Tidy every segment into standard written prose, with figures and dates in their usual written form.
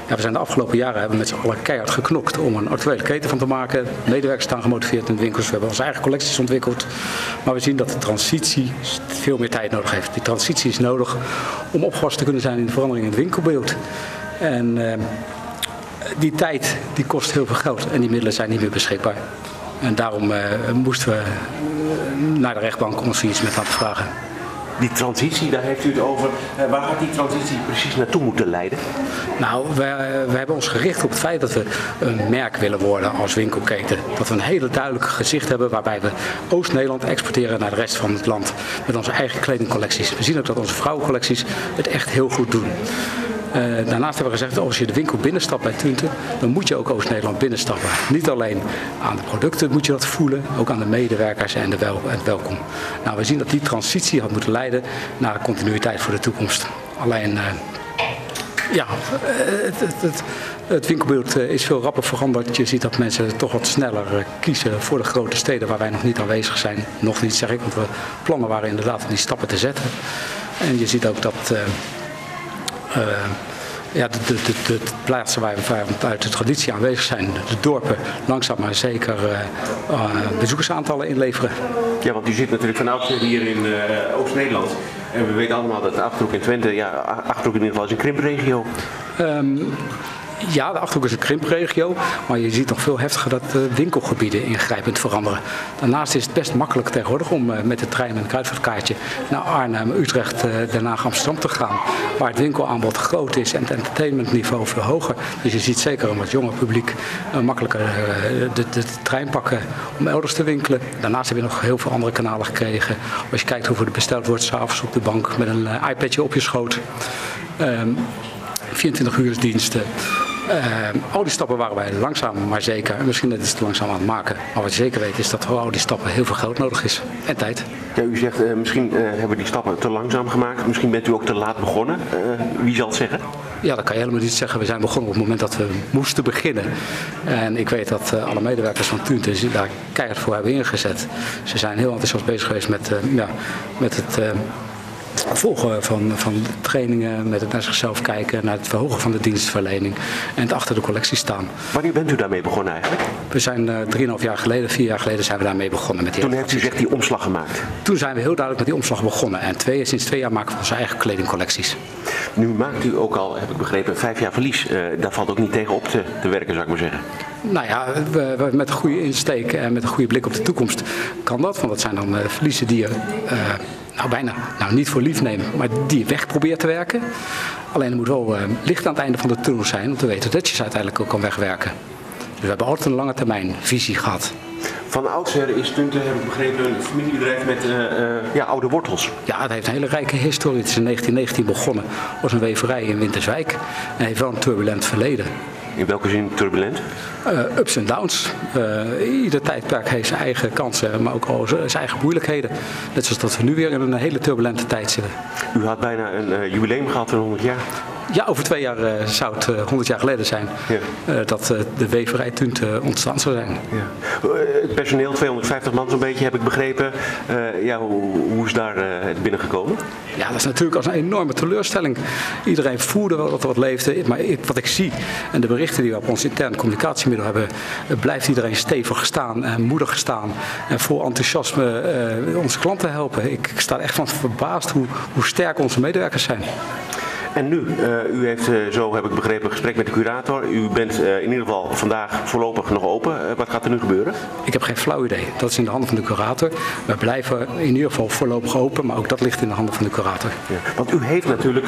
Ja, we zijn de afgelopen jaren hebben met z'n allen keihard geknokt om een actuele keten van te maken. Medewerkers staan gemotiveerd in de winkels. We hebben onze eigen collecties ontwikkeld. Maar we zien dat de transitie veel meer tijd nodig heeft. Die transitie is nodig om opgewassen te kunnen zijn in de verandering in het winkelbeeld. En die tijd die kost heel veel geld en die middelen zijn niet meer beschikbaar. En daarom moesten we naar de rechtbank om ons iets met aan te vragen. Die transitie, daar heeft u het over. Waar had die transitie precies naartoe moeten leiden? Nou, we hebben ons gericht op het feit dat we een merk willen worden als winkelketen. Dat we een hele duidelijk gezicht hebben waarbij we Oost-Nederland exporteren naar de rest van het land. Met onze eigen kledingcollecties. We zien ook dat onze vrouwencollecties het echt heel goed doen. Daarnaast hebben we gezegd, als je de winkel binnenstapt bij Tunte, dan moet je ook Oost-Nederland binnenstappen. Niet alleen aan de producten moet je dat voelen, ook aan de medewerkers en het welkom. Nou, we zien dat die transitie had moeten leiden naar continuïteit voor de toekomst. Alleen, het winkelbeeld is veel rapper veranderd. Je ziet dat mensen toch wat sneller kiezen voor de grote steden waar wij nog niet aanwezig zijn. Nog niet, zeg ik, want we plannen waren inderdaad om die stappen te zetten. En je ziet ook dat de plaatsen waar we uit de traditie aanwezig zijn, de dorpen, langzaam maar zeker bezoekersaantallen inleveren. Ja, want u zit natuurlijk van oudsher hier in Oost-Nederland. En we weten allemaal dat de Achterhoek in Twente, Achterhoek in ieder geval is een krimpregio. Ja, de Achterhoek is een krimpregio, maar je ziet nog veel heftiger dat winkelgebieden ingrijpend veranderen. Daarnaast is het best makkelijk tegenwoordig om met de trein en een kruidvatkaartje naar Arnhem, Utrecht, Den Haag, Amsterdam te gaan. Waar het winkelaanbod groot is en het entertainmentniveau veel hoger. Dus je ziet zeker een wat jonger publiek makkelijker de trein pakken om elders te winkelen. Daarnaast heb je nog heel veel andere kanalen gekregen. Als je kijkt hoeveel er besteld wordt, 's avonds op de bank met een iPadje op je schoot. 24-uursdiensten. Al die stappen waren wij langzaam maar zeker, en misschien net iets te langzaam aan het maken. Maar wat je zeker weet is dat voor al die stappen heel veel geld nodig is en tijd. Ja, u zegt misschien hebben we die stappen te langzaam gemaakt, misschien bent u ook te laat begonnen. Wie zal het zeggen? Ja, dat kan je helemaal niet zeggen. We zijn begonnen op het moment dat we moesten beginnen. En ik weet dat alle medewerkers van Tunte daar keihard voor hebben ingezet. Ze zijn heel enthousiast bezig geweest met het volgen van trainingen, met het naar zichzelf kijken, naar het verhogen van de dienstverlening en het achter de collectie staan. Wanneer bent u daarmee begonnen eigenlijk? We zijn 3,5 jaar geleden, 4 jaar geleden zijn we daarmee begonnen. Met die Toen heeft u zegt die omslag gemaakt? Toen zijn we heel duidelijk met die omslag begonnen en sinds 2 jaar maken we onze eigen kledingcollecties. Nu maakt u ook al, heb ik begrepen, 5 jaar verlies. Daar valt ook niet tegen op te werken, zou ik maar zeggen. Nou ja, met een goede insteek en met een goede blik op de toekomst kan dat. Want dat zijn dan verliezen die je niet voor lief nemen, maar die je weg probeert te werken. Alleen er moet wel licht aan het einde van de tunnel zijn om te weten dat je ze uiteindelijk ook kan wegwerken. Dus we hebben altijd een lange termijn visie gehad. Van oudsher is Tunte, heb ik begrepen, een familiebedrijf met oude wortels. Ja, het heeft een hele rijke historie. Het is in 1919 begonnen als een weverij in Winterswijk en heeft wel een turbulent verleden. In welke zin turbulent? Ups en downs. Ieder tijdperk heeft zijn eigen kansen, maar ook al zijn eigen moeilijkheden. Net zoals dat we nu weer in een hele turbulente tijd zitten. U had bijna een jubileum gehad van 100 jaar. Ja, over 2 jaar zou het 100 jaar geleden zijn dat de weverij Tunte ontstaan zou zijn. Ja. Het personeel, 250 man zo'n beetje, heb ik begrepen. Hoe is daar het binnengekomen? Ja, dat is natuurlijk als een enorme teleurstelling. Iedereen voelde wel dat er wat leefde, maar wat ik zie en de berichten die we op ons interne communicatiemiddel hebben, blijft iedereen stevig staan en moedig staan en vol enthousiasme onze klanten helpen. Ik sta echt van verbaasd hoe sterk onze medewerkers zijn. En nu, u heeft zo heb ik begrepen een gesprek met de curator. U bent in ieder geval vandaag voorlopig nog open. Wat gaat er nu gebeuren? Ik heb geen flauw idee. Dat is in de handen van de curator. We blijven in ieder geval voorlopig open, maar ook dat ligt in de handen van de curator. Ja, want u heeft natuurlijk,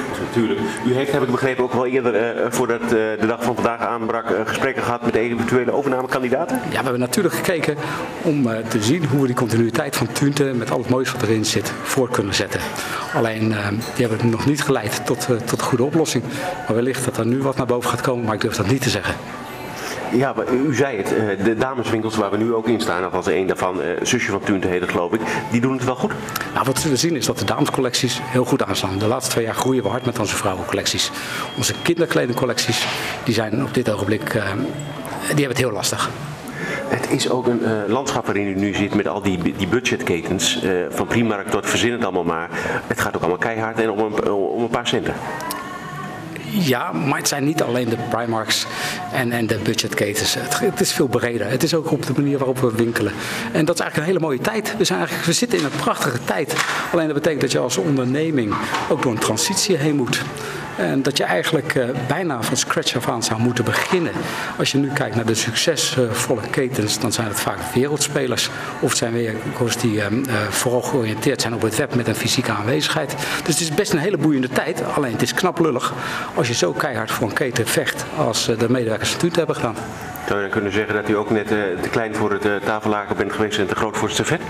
heb ik begrepen, ook wel eerder voordat de dag van vandaag aanbrak gesprekken gehad met eventuele overnamekandidaten? Ja, we hebben natuurlijk gekeken om te zien hoe we die continuïteit van Tunte met al het moois wat erin zit voort kunnen zetten. Alleen die hebben nog niet geleid tot een goede oplossing. Maar wellicht dat er nu wat naar boven gaat komen, maar ik durf dat niet te zeggen. Ja, maar u zei het, de dameswinkels waar we nu ook in staan, althans één daarvan, Zusje van Tunte heet het geloof ik, die doen het wel goed? Nou, wat we zien is dat de damescollecties heel goed aanstaan. De laatste 2 jaar groeien we hard met onze vrouwencollecties. Onze kinderkledingcollecties, die zijn op dit ogenblik, die hebben het heel lastig. Het is ook een landschap waarin u nu zit met al die budgetketens, van Primark tot verzin het allemaal maar. Het gaat ook allemaal keihard en om een paar centen. Ja, maar het zijn niet alleen de Primarks en de budgetketens. Het is veel breder. Het is ook op de manier waarop we winkelen. En dat is eigenlijk een hele mooie tijd. We zitten in een prachtige tijd. Alleen dat betekent dat je als onderneming ook door een transitie heen moet. En dat je eigenlijk bijna van scratch af aan zou moeten beginnen. Als je nu kijkt naar de succesvolle ketens, dan zijn het vaak wereldspelers. Of het zijn winkels die vooral georiënteerd zijn op het web met een fysieke aanwezigheid. Dus het is best een hele boeiende tijd. Alleen het is knap lullig als je zo keihard voor een keten vecht als de medewerkers van Tunte hebben gedaan. Zou je dan kunnen zeggen dat u ook net te klein voor het tafellaken bent geweest en te groot voor het servet?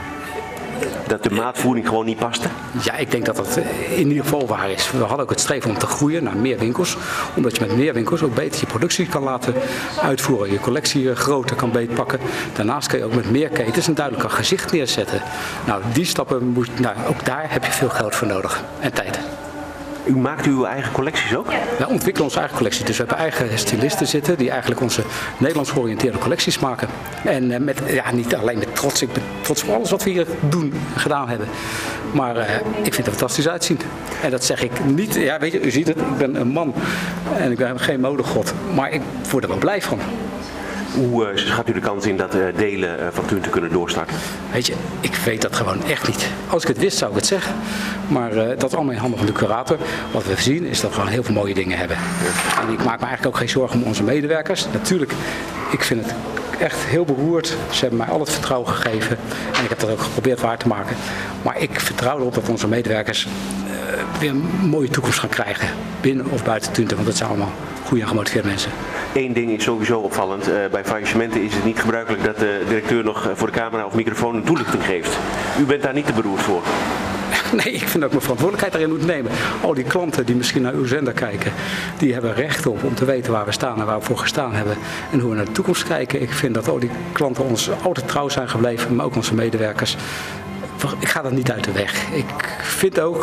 Dat de maatvoering gewoon niet paste? Ja, ik denk dat dat in ieder geval waar is. We hadden ook het streven om te groeien naar meer winkels. Omdat je met meer winkels ook beter je productie kan laten uitvoeren. Je collectie groter kan beetpakken. Daarnaast kun je ook met meer ketens een duidelijker gezicht neerzetten. Nou, die stappen, ook daar heb je veel geld voor nodig en tijd. U maakt uw eigen collecties ook? Wij ontwikkelen onze eigen collectie. Dus we hebben eigen stylisten zitten die eigenlijk onze Nederlands georiënteerde collecties maken. En niet alleen met trots. Ik ben trots op alles wat we hier gedaan hebben. Maar ik vind het er fantastisch uitzien. En dat zeg ik niet. Ja, weet je, u ziet het. Ik ben een man en ik ben geen modegod. Maar ik word er wel blij van. Hoe schat u de kans in dat delen van Tunte kunnen doorstarten? Weet je, ik weet dat gewoon echt niet. Als ik het wist zou ik het zeggen. Maar dat is allemaal in handen van de curator. Wat we zien is dat we gewoon heel veel mooie dingen hebben. En ik maak me eigenlijk ook geen zorgen om onze medewerkers. Natuurlijk, ik vind het echt heel beroerd. Ze hebben mij al het vertrouwen gegeven. En ik heb dat ook geprobeerd waar te maken. Maar ik vertrouw erop dat onze medewerkers weer een mooie toekomst gaan krijgen. Binnen of buiten Tunte. Want dat zijn allemaal goede en gemotiveerde mensen. Eén ding is sowieso opvallend. Bij faillissementen is het niet gebruikelijk dat de directeur nog voor de camera of microfoon een toelichting geeft. U bent daar niet te beroerd voor? Nee, ik vind dat ik mijn verantwoordelijkheid daarin moet nemen. Al die klanten die misschien naar uw zender kijken, die hebben recht op om te weten waar we staan en waar we voor gestaan hebben. En hoe we naar de toekomst kijken. Ik vind dat al die klanten ons altijd trouw zijn gebleven, maar ook onze medewerkers. Ik ga dat niet uit de weg. Ik vind ook,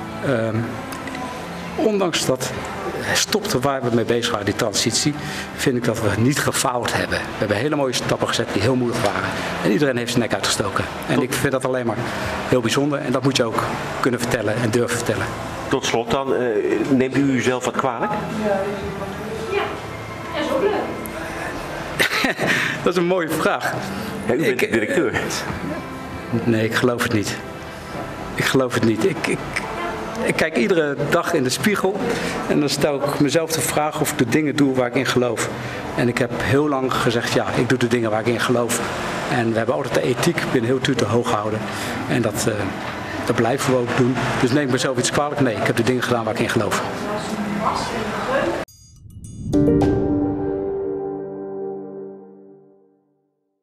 ondanks dat stopte waar we mee bezig waren, die transitie, vind ik dat we niet gefaald hebben. We hebben hele mooie stappen gezet die heel moeilijk waren. En iedereen heeft zijn nek uitgestoken. En ik vind dat alleen maar heel bijzonder. En dat moet je ook kunnen vertellen en durven vertellen. Tot slot dan, neemt u uzelf wat kwalijk? Ja, dat is ook leuk. Dat is een mooie vraag. Ja, u bent de directeur. Nee, ik geloof het niet. Ik geloof het niet. Ik kijk iedere dag in de spiegel en dan stel ik mezelf de vraag of ik de dingen doe waar ik in geloof. En ik heb heel lang gezegd, ja, ik doe de dingen waar ik in geloof. En we hebben altijd de ethiek binnen heel Tunte hoog gehouden. En dat blijven we ook doen. Dus neem ik mezelf iets kwalijk? Nee, ik heb de dingen gedaan waar ik in geloof.